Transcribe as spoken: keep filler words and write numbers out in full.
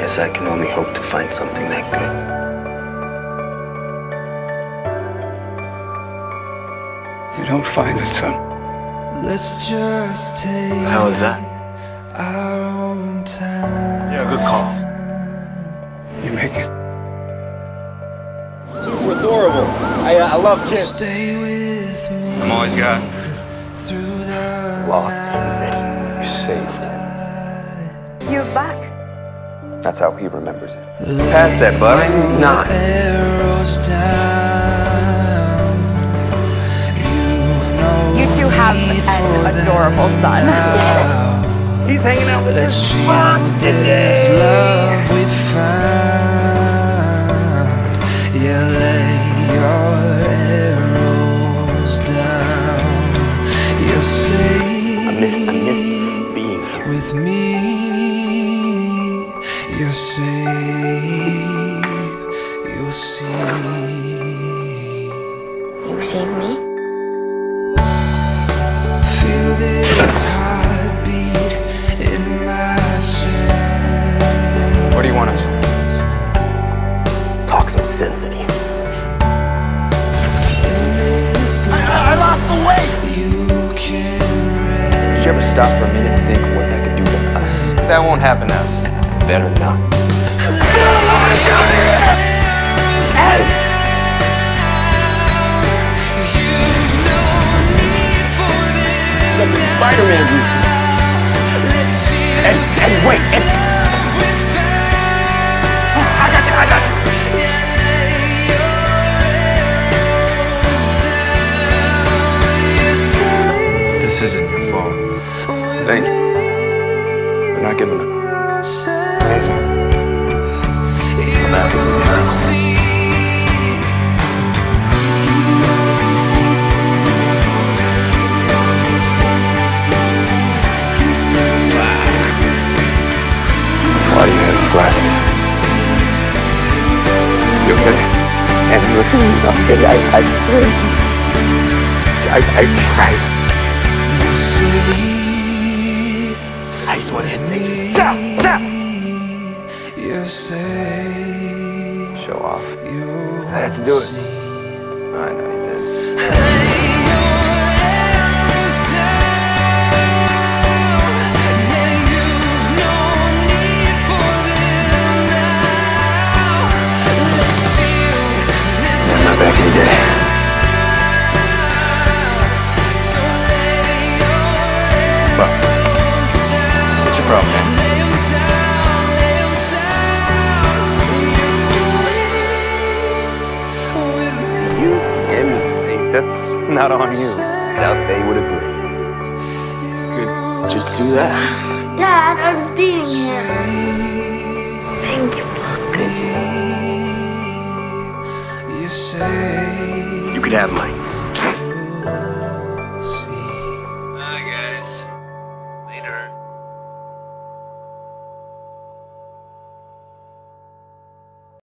Guess I can only hope to find something that good. You don't find it, son. Let's just take How was that? our own time. Yeah, good call. You make it. Super adorable. I, uh, I love kids. Stay with me. I'm always got through the lost him, Eddie. You saved. You're back. That's how he remembers it. Pass that, bud. Not. arrows down. You two have an adorable son. He's hanging out with Let's his share mom this today. love we found. Yeah, lay your arrows down. You're safe I miss, I miss being here. with me. You're safe. You'll see. You saved me? Feel this heartbeat in my chest. What do you want us? Talk some sense in here. I, I lost the weight. You can Did you ever stop for a minute and think what that could do to us? That won't happen to us. Better not. Something Spider-Man boots. And, and wait, and... I got you, I got you. This isn't your fault. Thank you. We're not giving up. Amazing. That is a miracle. Why do you have these glasses? You okay? And listen, okay, I, I swear, I, I tried. I just want to hit things. Stop! Stop! You're safe. Show off. You're I had to do it. I know you did. Not back in the day. Well, what's your problem, man? You and me. Hey, that's not on you. Doubt they would agree. Good. Just do that. Dad, I was being here. Thank you, Oscar. You're safe. You could have mine.